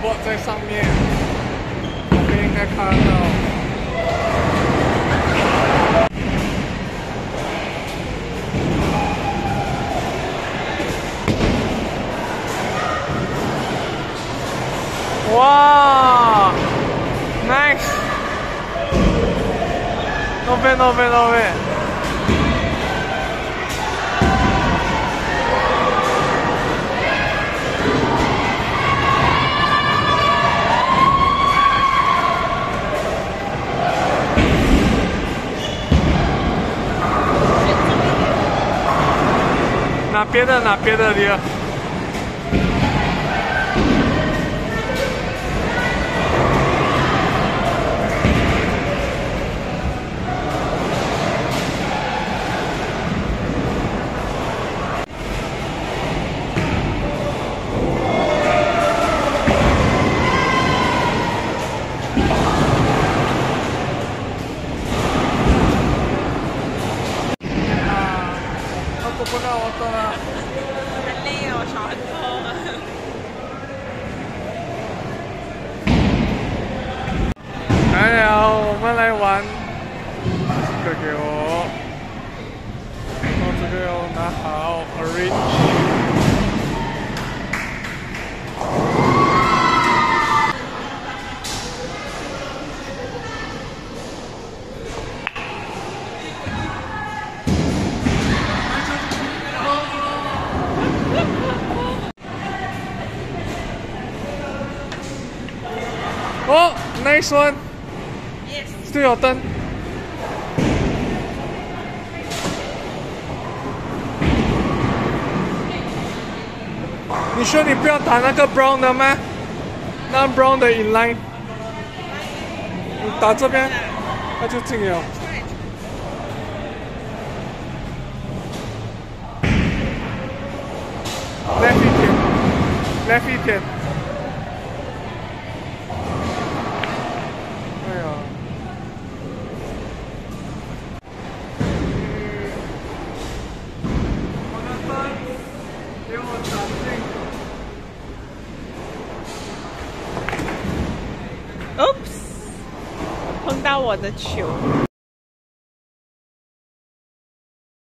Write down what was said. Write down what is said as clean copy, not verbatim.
board 在上面，我们应该看到。哇 ，nice， no bad no bad no bad。 拿别的你。不知道我懂了。 很累哦，少很多。 来了，我们来玩。这个给我，然后这个要拿好 ，arrange。哦 ，nice one。 Yes。 still 有灯。你说你不要打那个 brown 的吗？那 brown 的 inline， 你打这边，那就进了。left 一点 ，left 一点。 Oops， 碰到我的球。